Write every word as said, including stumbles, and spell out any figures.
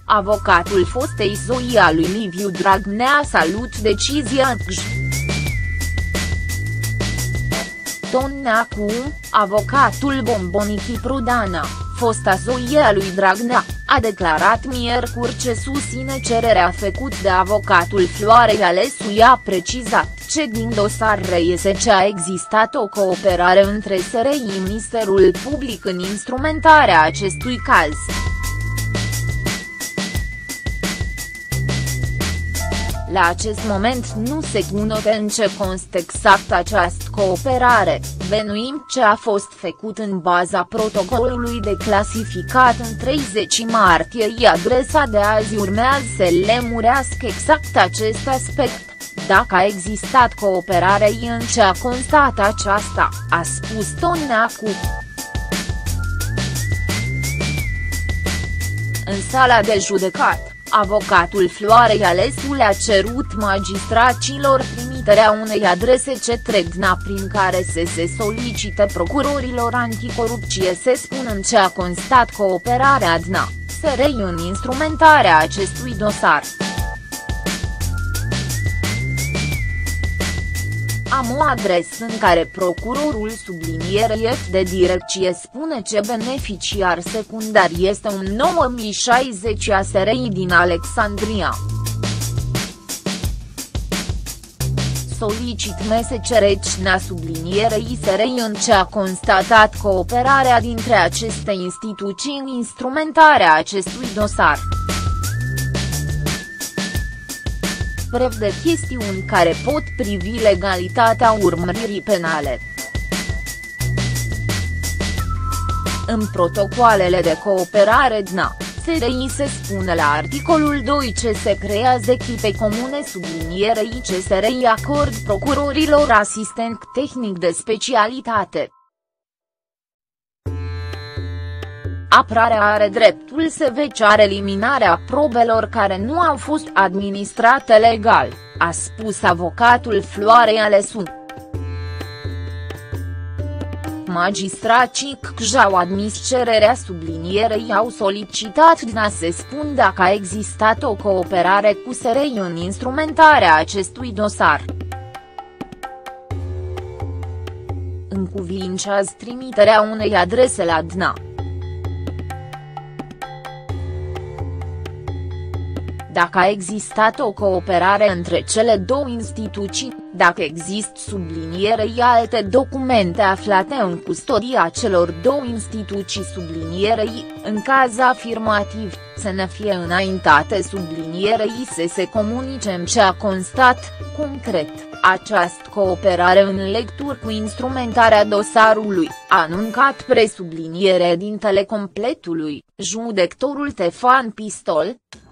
avocatul fostei soții a lui Liviu Dragnea salut decizia C J. Ton Neacu, avocatul Bombonichi Prudana, fosta soție a lui Dragnea, a declarat miercuri ce susține cererea făcută de avocatul Floarei Alesu. I-a precizat ce din dosar reiese ce a existat o cooperare între S R I și Ministerul Public în instrumentarea acestui caz. La acest moment nu se cunoaște în ce constă exact această cooperare, bănuim ce a fost făcut în baza protocolului de clasificat în treizeci martie. I adresa de azi urmează să lămurească exact acest aspect, dacă a existat cooperare și în ce a constat aceasta, a spus Ton Neacu. În sala de judecată, avocatul Floarei Alesu le-a cerut magistraților trimiterea unei adrese către D N A prin care să se solicite procurorilor anticorupție să spună în ce a constat cooperarea D N A, S R I în instrumentarea acestui dosar. Am o adresă în care procurorul sublinierei F de direcție spune ce beneficiar secundar este un nouă mii șaizeci a S R I din Alexandria. Solicit mesecereci-na sublinierei S R I în ce a constatat cooperarea dintre aceste instituții în instrumentarea acestui dosar. Prevede chestiuni care pot privi legalitatea urmăririi penale. În protocoalele de cooperare D N A, S R I se spune la articolul doi ce se creează echipe comune sublinierei ce S R I acord procurorilor asistent tehnic de specialitate. Apărarea are dreptul să ceară eliminarea probelor care nu au fost administrate legal, a spus avocatul Floarei Alesu. Magistrații C J au admis cererea sublinierei, au solicitat D N A să spun dacă a existat o cooperare cu S R I în instrumentarea acestui dosar. Încuvincează trimiterea unei adrese la D N A. Dacă a existat o cooperare între cele două instituții, dacă există sublinierei alte documente aflate în custodia celor două instituții sublinierei, în caz afirmativ, să ne fie înaintate sublinierei să se comunice în ce a constat, concret, această cooperare în lectură cu instrumentarea dosarului, a anuncat presubliniere dintele completului, judecătorul Ștefan Pistol.